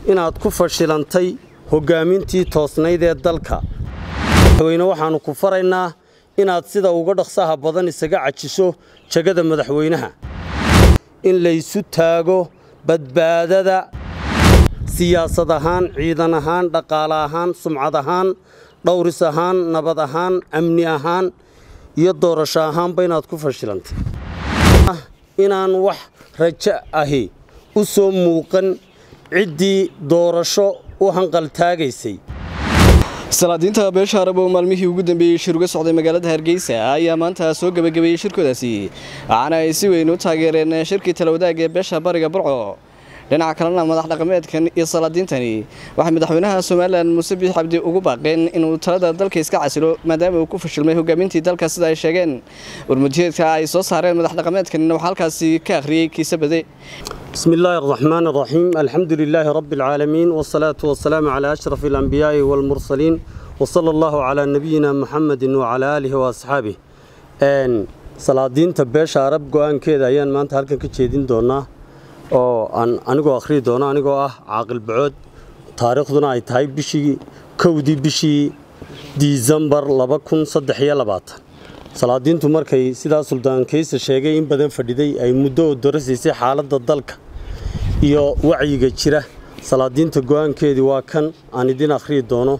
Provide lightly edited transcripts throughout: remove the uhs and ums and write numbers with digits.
inaad ku fashilantay hogaamintii toosnayd ee dalka madaxweyne waxaanu ku faraynaa inaad sida uga dhaqsaha badan isaga cajiso jagada madaxweynaha in la isu taago badbaadada siyaasad ahaan ciidan ahaan dhaqaale ahaan sumcad ahaan dhowris ahaan nabad ahaan amni ahaan iyo doorasho ahaanba inaad ku fashilantay inaan wax rajo ahi u soo muuqan ciddii doorasho u hanqal taagaysay salaadiinta beesha Arab oo maalmihii ugu dambeeyay shir uga socday magaalada Hargeysa ayaa maanta soo gabagabeeyay shirkoodaasi waxaana ay si weyn u taageereen shirkii talawadaag ee beesha Bariga Burco dhinaca kalena madax dhaqameedkan iyo salaadiintani waxa madaxweynaha Soomaaliland Muuse Biixi Cabdi ugu baaqeen inuu talada dalka iska casilo maadaama uu ku fashilmay hogaamintii dalka sida ay sheegeen warmudiyadka ay soo saareen madax dhaqameedkan waxa halkaasi ka akhriyay kiisabade بسم الله الرحمن الرحيم الحمد لله رب العالمين والصلاة والسلام على أشرف الأنبياء والمرسلين وصلى الله على نبينا محمد وعلى آله وأصحابه صلاة تبش عرب قوان كذا أيان ما أنت هالك كتشيدين دونا أو أنا أخري دونا أنا عاقل بعود تاريخ دونا يتهاي بشي كودي بشي ديسمبر لبكون صدحية لبات salaadiin markay sida sultaan keys sheegay in badan fadhiday ay muddo dooraysay xaaladda dalka iyo wacyiga jira salaadiinta go'aankeedii waa kan aan idin akhriyo doono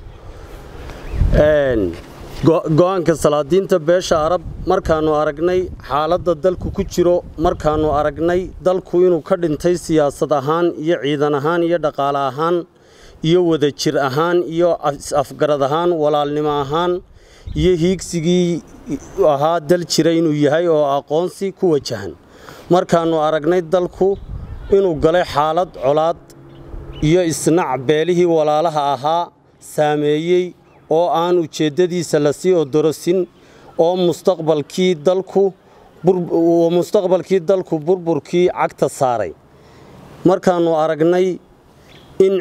go'aanka salaadiinta beesha Arab markaanu aragnay xaaladda dalku ku jiro markaanu aragnay dalku inuu ka dhintay siyaasad ahaan iyo ciidan ahaan iyo dhaqaale ahaan iyo wada jir ahaan iyo afgarad ahaan walaalnimo ahaan iyo hiigsigii ahaa dal jiray inuu yahay oo aqoonsi ku wajahan markaanu aragnay dalku inuu galay xaalad colaad iyo isnac beelihii walaalaha ahaa saameeyay oo aan ujeedadiisa la sii odorosin oo mustaqbalkii dalku burburkii cagta saaray markaanu aragnay in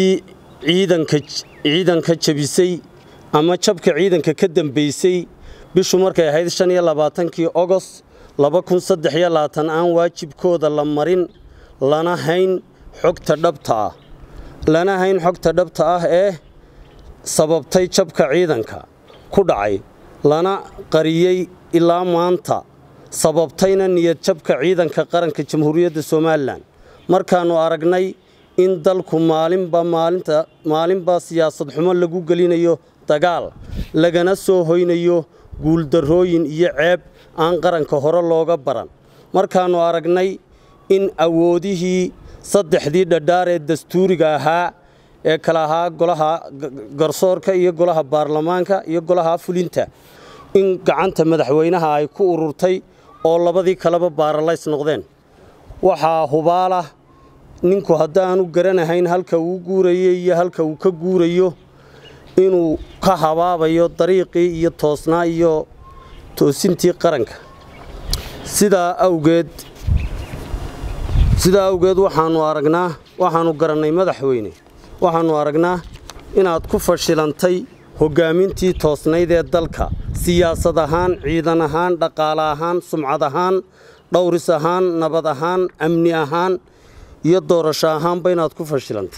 ciidanka jabisay ama jabka ciidanka ka dambeysay bishu markay ahayd 25 August 2023 aan waajibkooda la marin lana hayn xogta dhabta ah ee sababtay jabka ciidanka ku dhacay lana qariyay ilaa maanta sababtayna niyad jabka ciidanka qaranka Jamhuuriyadda Soomaaliland markaanu aragnay in dalku maalinba siyaasad xumo lagu galinayo dagaal lagana soo hoynayo guul darooyin iyo ceeb aan qaranka hore looga baran markaanu aragnay in awoodihii saddexdii dhadhaar ee dastuuriga ahaa ee kala ahaa golaha garsoorka iyo golaha baarlamaanka iyo golaha fulinta in gacanta madaxweynaha ay ku ururtay oo labadii kaleba baaralays noqdeen waxa hubaala ninku haddaanu garanahayn halka uu guurayay iyo halka uu ka guurayo inuu ka habaabayo dariiqii iyo toosnaa iyo toosintii qaranka sida awgeed waxaanu garanay madaxweyne waxaanu aragnaa inaad ku fashilantay hogaamintii toosnayd ee dalka siyaasad ahaan ciidan ahaan dhaqaale ahaan sumcad ahaan dhowris ahaan nabad ahaan amni ahaan iyo doorasho ahaanba inaad ku fashilantay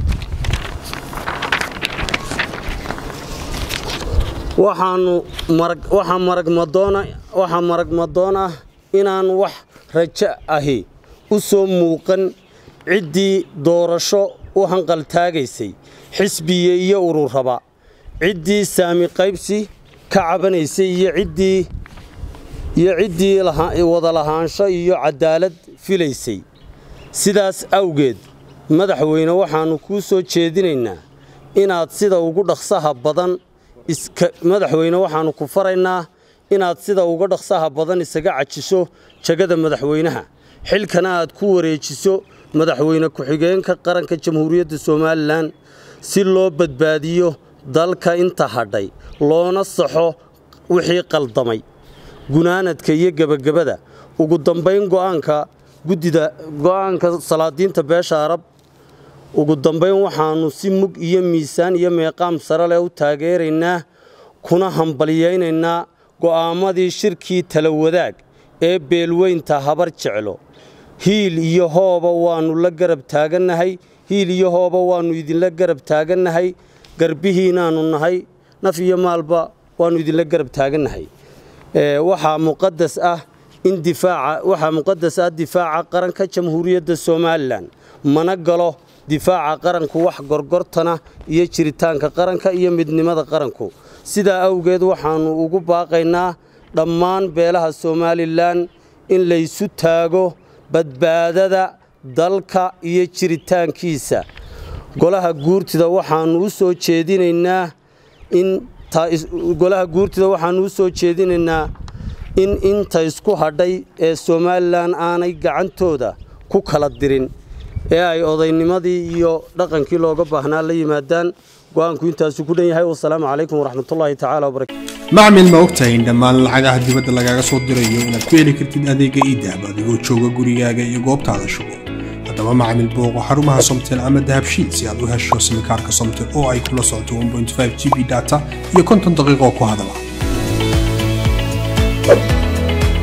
waxa marag madoona inaan wax rajo ahi u soo muuqan ciddii doorasho u hanqal taagaysay xisbiye iyo ururaba ciddii saami qaybsi ka cabanaysay iyo ciddii wada lahaansho iyo cadaalad filaysay sidaas awgeed madaxweyne waxaanu kuu soo jeedinaynaa inaad sida ugu dhaqsaha badan madaxweyne waxaanu ku faraynaa inaad sida uga dhaqsaha badan isaga cajiso jagada madaxweynaha xilkana aad ku wareejiso madaxweyne ku-xigeenka qaranka Jamhuuriyadda Soomaaliland si loo badbaadiyo dalka inta hadhay loona saxo wixii qaldamay gunaanadka iyo gabagabada ugu dambeyn go'aanka salaadiinta beesha Arab ugu dambeyn waxaanu si mug iyo miisaan iyo meeqaam sare leh u taageeraynaa kuna hambaliyaynaynaa go'aamadii shirkii talawadaag ee beelweynta habar jeclo hiil iyo hooba waanu la garab taaganahay hiil iyo hooba waannu idinla garab taagannahay garbihiinaannu nahay naf iyo maalba waannu idinla garab taagannahay waxaa muqadas ah difaaca qaranka jamhuuriyadda Soomaaliland mana galo difaaca qaranku wax gorgortana iyo jiritaanka qaranka iyo midnimada qaranku sidaa awgeed waxaannu ugu baaqaynaa dhammaan beelaha Soomaaliland in la isu taago badbaadada dalka iyo jiritaankiisa golaha guurtida waxaannu u soo jeedinaynaa in inta isku hadhay ee Soomaaliland aanay gacantooda ku kala dirin ee ay odaynimadii iyo dhaqankii looga baahnaa la yimaadaan go'aanku intaas ku dhan yahay wassalaamu calaykum waraxmatullaahi tacaala wabarakaatuh macmil ma ogtahay in dhammaan lacagaha dibadda lagaaga soo dirayo inaad ku heli kartid adeega e-dahab adigoo jooga gurigaaga iyo goobtaada shugo haddaba macmil booqo xarumaha Somtel ama dahabshiil si aad u hesho simikaarka Somtel oo ay kula socoto 1.5 GB data iyo 50 daqiiqo ku hadala